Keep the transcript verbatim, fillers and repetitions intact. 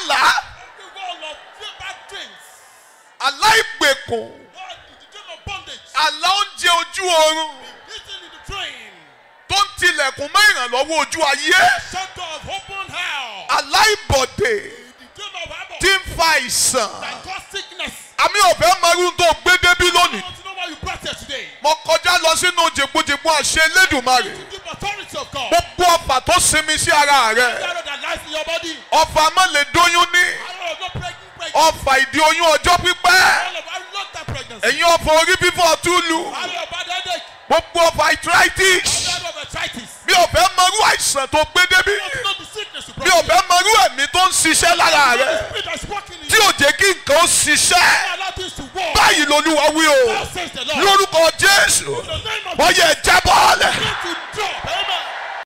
àlálàá. Àlá ìgbèkùn. Àlá oúnjẹ ojú oorun. Tó ń tilẹ̀kùn mọ́ ìrànlọ́wọ́ ojú ayé. Àlá ìbọ̀dè. Tí ń fa àìsàn. Àmì ọ̀fẹ́ márùn tó gbé débí lónìí. Mo kọjá lọ sínú jègbojègbò àṣẹ Elédùmarè. Gbogbo ọfà tó sinmi sí ara rẹ̀. Ọfà má lè dóyún ní. Ọfà ìdí oyún ọjọ́ pípẹ́. Ẹ̀yin ọfà orí fífọ́ túlù. Gbogbo ọfà arthritis. Mi ò fẹ́ mọrú àìsàn tó gbé débí. Mi ò fẹ́ mọrú ẹ̀mí tó ń ṣiṣẹ́ lára rẹ̀. Tí ò jẹ́ kí nǹkan ó ṣiṣẹ́. Báyìí l'Olúwa wí o.